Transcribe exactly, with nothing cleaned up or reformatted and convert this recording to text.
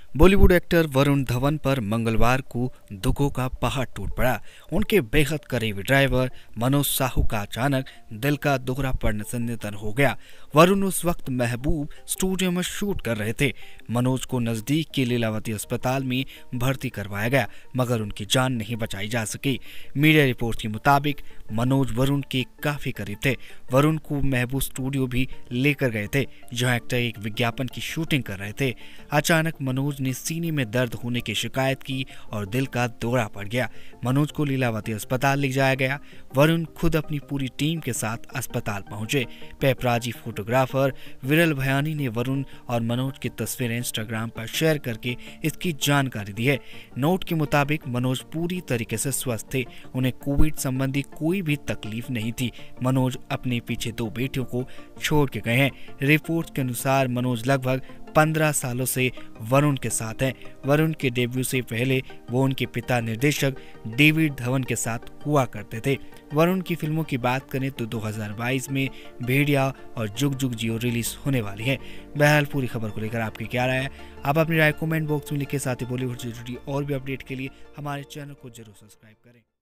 Bollywood actor Varun Dhawan पर मंगलवार को दुखों का पहाड़ टूट पड़ा। उनके बेहद करीबी ड्राइवर मनोज साहू का अचानक दिल का दुखड़ा पड़ने से निधन हो गया। वरुण उस वक्त महबूब स्टूडियो में शूट कर रहे थे। मनोज को नजदीक के लीलावती अस्पताल में भर्ती करवाया गया, मगर उनकी जान नहीं बचाई जा सकी। मीडिया रिपोर्ट के मुताबिक मनोज वरुण के काफी करीब थे। वरुण को महबूब स्टूडियो भी लेकर गए थे, जहां एक्टर एक विज्ञापन की शूटिंग कर रहे थे। अचानक मनोज ने सीने में दर्द होने की शिकायत की और दिल का दौरा पड़ गया। मनोज को लीलावती अस्पताल ले जाया गया। वरुण खुद अपनी पूरी टीम के साथ अस्पताल पहुंचे। पेपराजी फोटोग्राफर विरल भयानी ने वरुण और मनोज की तस्वीरें इंस्टाग्राम पर शेयर करके इसकी जानकारी दी है। नोट के मुताबिक मनोज पूरी तरीके से स्वस्थ थे। उन्हें कोविड संबंधी कोई भी तकलीफ नहीं थी। मनोज अपने पीछे दो बेटियों को छोड़ के गए हैं। रिपोर्ट के अनुसार मनोज लगभग पंद्रह सालों से वरुण के साथ हैं। वरुण के डेब्यू से पहले वो उनके पिता निर्देशक डेविड धवन के साथ हुआ करते थे। वरुण की फिल्मों की बात करें तो दो हज़ार बाईस में भेड़िया और जुग जुग जियो रिलीज होने वाली है। बहरहाल पूरी खबर को लेकर आपकी क्या राय है, आप अपनी राय कमेंट बॉक्स में लिखे। साथ ही बॉलीवुड से जुड़ी और भी अपडेट के लिए हमारे चैनल को जरूर सब्सक्राइब करें।